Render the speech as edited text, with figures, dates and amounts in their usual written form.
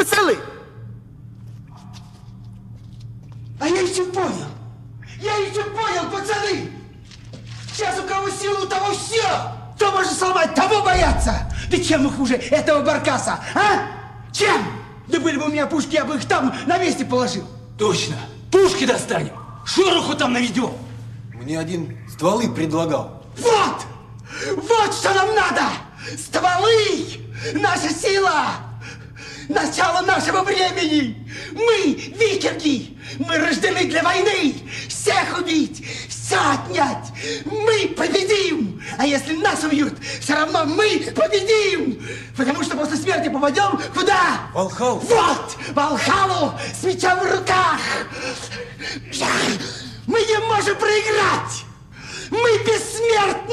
Поцелуй! А я еще понял! Я еще понял, пацаны! Сейчас у кого силу, у того все! Кто может сломать, того бояться! Да чем мы хуже этого баркаса, а? Чем? Да были бы у меня пушки, я бы их там на месте положил. Точно! Пушки достанем! Шороху там наведем! Мне один стволы предлагал. Вот! Вот что нам надо! Стволы! Наша сила! Начало нашего времени! Мы викинги! Мы рождены для войны! Всех убить! Все отнять! Мы победим! А если нас убьют, все равно мы победим! Потому что после смерти попадем куда? Валхалу! Вот! Валхалу с мечом в руках! Мы не можем проиграть! Мы бессмертны!